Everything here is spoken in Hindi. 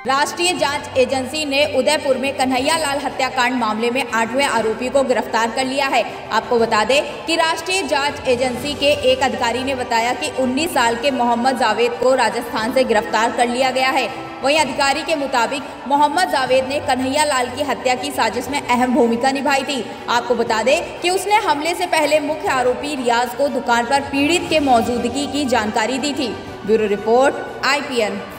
राष्ट्रीय जांच एजेंसी ने उदयपुर में कन्हैया लाल हत्याकांड मामले में 8वें आरोपी को गिरफ्तार कर लिया है। आपको बता दें कि राष्ट्रीय जांच एजेंसी के एक अधिकारी ने बताया कि 19 साल के मोहम्मद जावेद को राजस्थान से गिरफ्तार कर लिया गया है। वहीं अधिकारी के मुताबिक मोहम्मद जावेद ने कन्हैया लाल की हत्या की साजिश में अहम भूमिका निभाई थी। आपको बता दें कि उसने हमले से पहले मुख्य आरोपी रियाज को दुकान पर पीड़ित के मौजूदगी की जानकारी दी थी। Bureau report IPN।